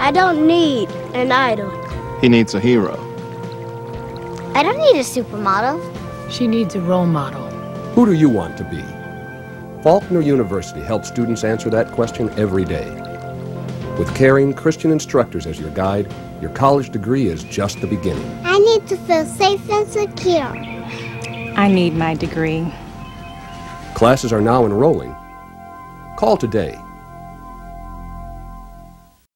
I don't need an idol. He needs a hero. I don't need a supermodel. She needs a role model. Who do you want to be? Faulkner University helps students answer that question every day. With caring Christian instructors as your guide, your college degree is just the beginning. I need to feel safe and secure. I need my degree. Classes are now enrolling. Call today